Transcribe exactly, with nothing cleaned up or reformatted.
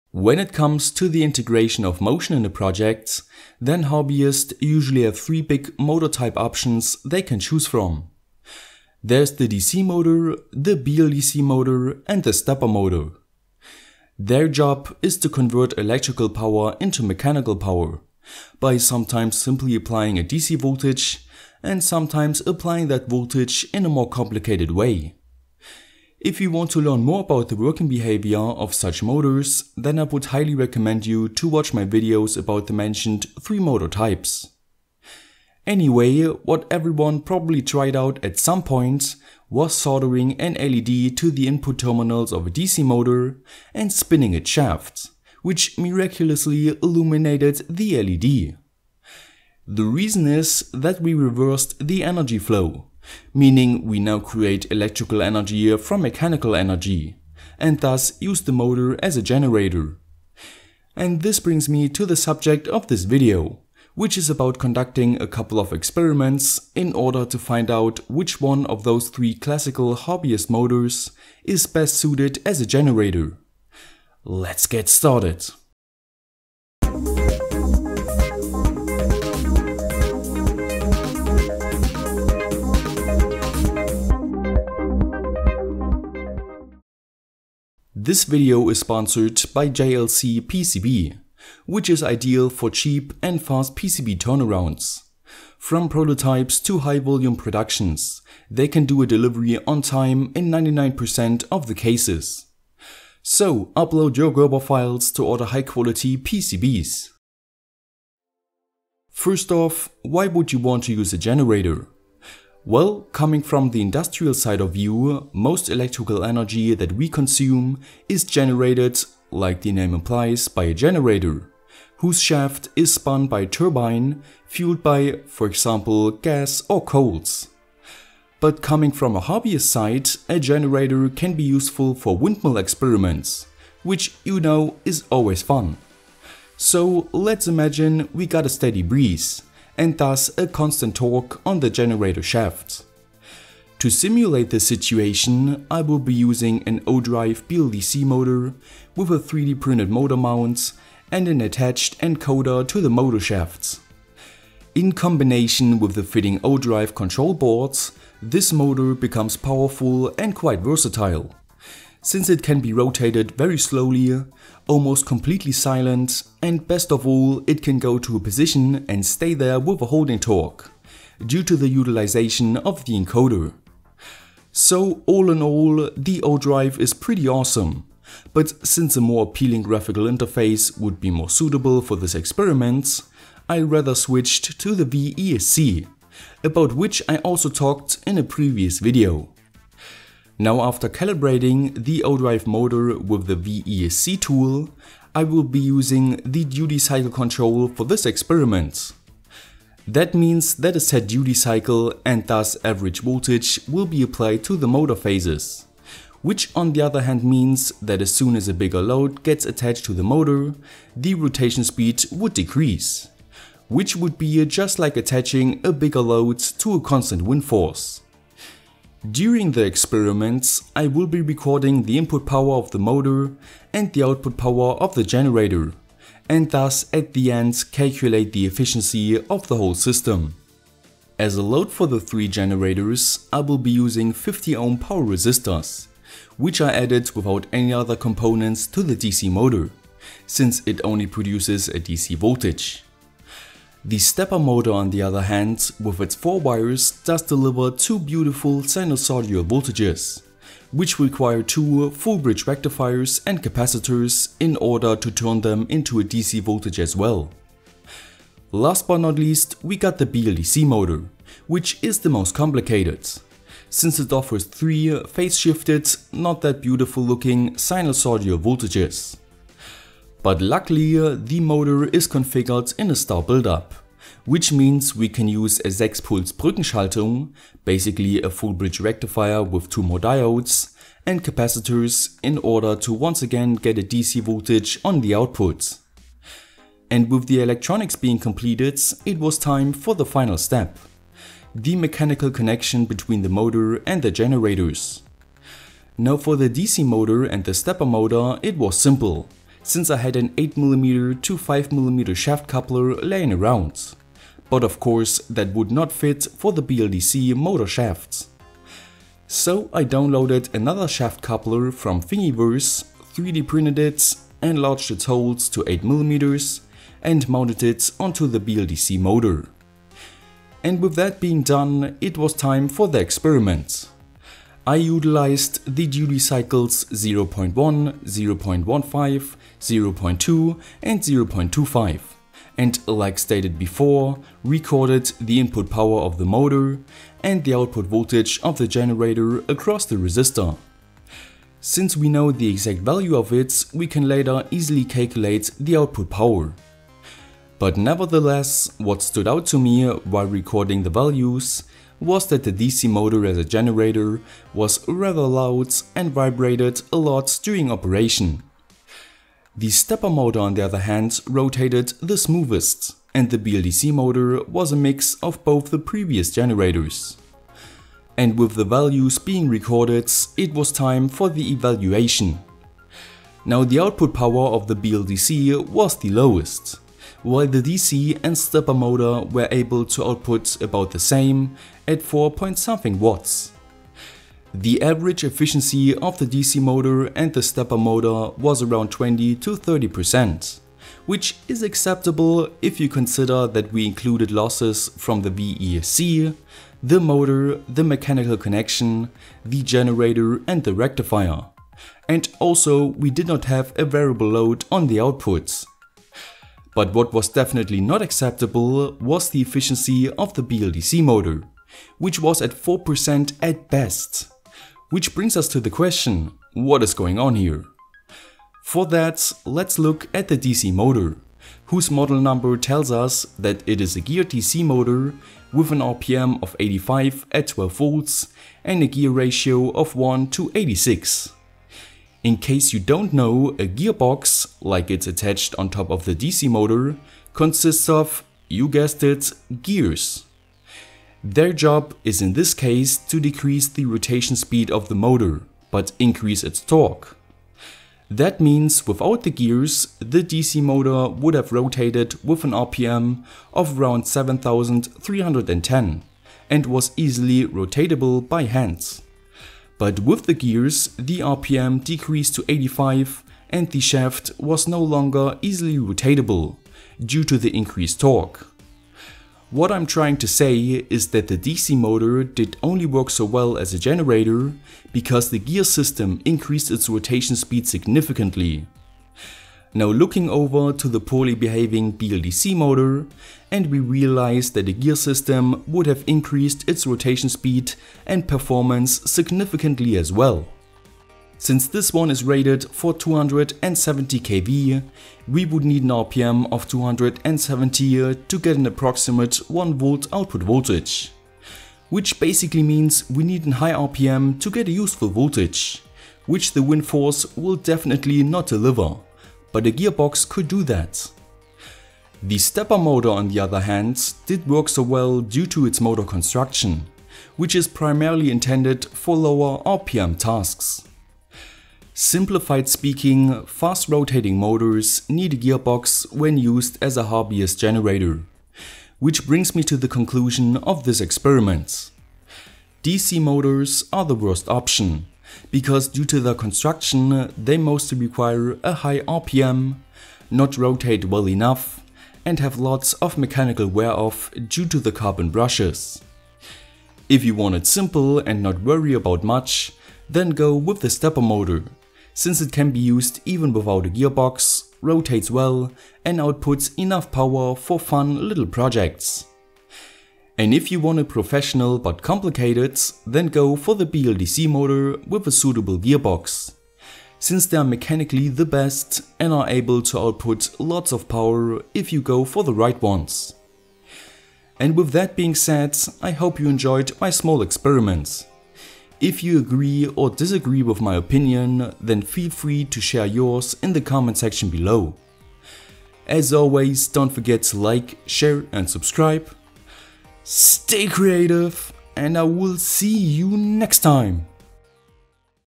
When it comes to the integration of motion in a project, then hobbyists usually have three big motor type options they can choose from. There's the D C motor, the B L D C motor and the stepper motor. Their job is to convert electrical power into mechanical power by sometimes simply applying a D C voltage and sometimes applying that voltage in a more complicated way. If you want to learn more about the working behavior of such motors, then I would highly recommend you to watch my videos about the mentioned three motor types. Anyway, what everyone probably tried out at some point was soldering an L E D to the input terminals of a D C motor and spinning its shaft, which miraculously illuminated the L E D. The reason is that we reversed the energy flow, meaning we now create electrical energy from mechanical energy, and thus use the motor as a generator. And this brings me to the subject of this video, which is about conducting a couple of experiments in order to find out which one of those three classical hobbyist motors is best suited as a generator. Let's get started. This video is sponsored by J L C P C B, which is ideal for cheap and fast P C B turnarounds. From prototypes to high volume productions, they can do a delivery on time in ninety-nine percent of the cases. So upload your Gerber files to order high quality P C Bs. First off, why would you want to use a generator? Well, coming from the industrial side of view, most electrical energy that we consume is generated, like the name implies, by a generator, whose shaft is spun by a turbine fueled by, for example, gas or coals. But coming from a hobbyist side, a generator can be useful for windmill experiments, which you know is always fun. So let's imagine we got a steady breeze, and thus a constant torque on the generator shaft. To simulate this situation, I will be using an odrive B L D C motor with a three D printed motor mount and an attached encoder to the motor shafts. In combination with the fitting odrive control boards, this motor becomes powerful and quite versatile, since it can be rotated very slowly, almost completely silent, and best of all, it can go to a position and stay there with a holding torque, due to the utilization of the encoder. So all in all, the odrive is pretty awesome, but since a more appealing graphical interface would be more suitable for this experiment, I rather switched to the V E S C, about which I also talked in a previous video. Now, after calibrating the odrive motor with the V E S C tool, I will be using the duty cycle control for this experiment. That means that a set duty cycle and thus average voltage will be applied to the motor phases, which on the other hand means that as soon as a bigger load gets attached to the motor, the rotation speed would decrease, which would be just like attaching a bigger load to a constant wind force. During the experiments, I will be recording the input power of the motor and the output power of the generator, and thus at the end calculate the efficiency of the whole system. As a load for the three generators, I will be using fifty ohm power resistors, which are added without any other components to the D C motor, since it only produces a D C voltage. The stepper motor, on the other hand, with its four wires, does deliver two beautiful sinusoidal voltages, which require two full bridge rectifiers and capacitors in order to turn them into a D C voltage as well. Last but not least, we got the B L D C motor, which is the most complicated, since it offers three phase-shifted, not that beautiful looking sinusoidal voltages. But luckily, the motor is configured in a star buildup, which means we can use a six pulse Brückenschaltung, basically a full bridge rectifier with two more diodes, and capacitors in order to once again get a D C voltage on the output. And with the electronics being completed, it was time for the final step: the mechanical connection between the motor and the generators. Now for the D C motor and the stepper motor, it was simple, since I had an eight millimeter to five millimeter shaft coupler laying around. But of course that would not fit for the B L D C motor shafts. So I downloaded another shaft coupler from Thingiverse, three D printed it, enlarged its holes to eight millimeters and mounted it onto the B L D C motor. And with that being done, it was time for the experiment. I utilized the duty cycles zero point one, zero point one five, zero point two and zero point two five, and like stated before, recorded the input power of the motor and the output voltage of the generator across the resistor. Since we know the exact value of it, we can later easily calculate the output power. But nevertheless, what stood out to me while recording the values was that the D C motor as a generator was rather loud and vibrated a lot during operation. The stepper motor on the other hand rotated the smoothest, and the B L D C motor was a mix of both the previous generators. And with the values being recorded, it was time for the evaluation. Now the output power of the B L D C was the lowest, while the D C and stepper motor were able to output about the same at four point something watts. The average efficiency of the D C motor and the stepper motor was around twenty to thirty percent, which is acceptable if you consider that we included losses from the V E C, the motor, the mechanical connection, the generator and the rectifier. And also we did not have a variable load on the outputs. But what was definitely not acceptable was the efficiency of the B L D C motor, which was at four percent at best. Which brings us to the question, what is going on here? For that, let's look at the D C motor, whose model number tells us that it is a gear D C motor with an R P M of eighty-five at twelve volts and a gear ratio of one to eighty-six. In case you don't know, a gearbox, like it's attached on top of the D C motor, consists of, you guessed it, gears. Their job is in this case to decrease the rotation speed of the motor, but increase its torque. That means without the gears, the D C motor would have rotated with an R P M of around seven thousand three hundred ten and was easily rotatable by hand. But with the gears, the R P M decreased to eighty-five and the shaft was no longer easily rotatable due to the increased torque. What I'm trying to say is that the D C motor did only work so well as a generator because the gear system increased its rotation speed significantly. Now looking over to the poorly behaving B L D C motor, and we realize that the gear system would have increased its rotation speed and performance significantly as well. Since this one is rated for two hundred seventy k V, we would need an R P M of two hundred seventy to get an approximate one volt output voltage. Which basically means we need a high R P M to get a useful voltage, which the wind force will definitely not deliver, but a gearbox could do that. The stepper motor on the other hand did work so well due to its motor construction, which is primarily intended for lower R P M tasks. Simplified speaking, fast rotating motors need a gearbox when used as a hobbyist generator. Which brings me to the conclusion of this experiment. D C motors are the worst option, because due to their construction they mostly require a high R P M, not rotate well enough, and have lots of mechanical wear off due to the carbon brushes. If you want it simple and not worry about much, then go with the stepper motor, since it can be used even without a gearbox, rotates well and outputs enough power for fun little projects. And if you want a professional but complicated, then go for the B L D C motor with a suitable gearbox, since they are mechanically the best and are able to output lots of power if you go for the right ones. And with that being said, I hope you enjoyed my small experiment. If you agree or disagree with my opinion, then feel free to share yours in the comment section below. As always, don't forget to like, share and subscribe. Stay creative, and I will see you next time.